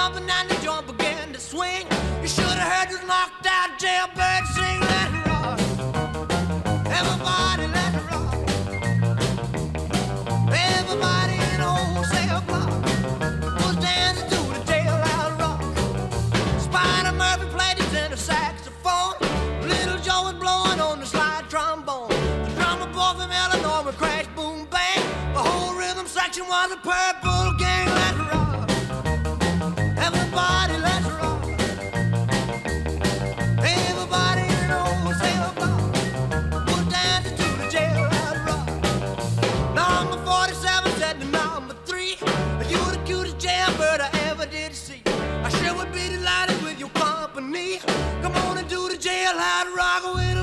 jumping and the joint began to swing. You should have heard this knocked out jailbird sing. Let it rock. Everybody let it rock. Everybody in the wholesale block was dancing to the jailhouse rock. Spider Murphy played his tenor saxophone. Little Joe was blowing on the slide trombone. The drummer boy from Illinois would crash, boom, bang. The whole rhythm section was a purple gang. Let's rock. Everybody, let's rock. Everybody in the wholesale block was dancing to the jailhouse rock. Number 47 said to number 3, "You the cutest jailbird I ever did see. I sure would be delighted with your company. Come on and do the jailhouse rock with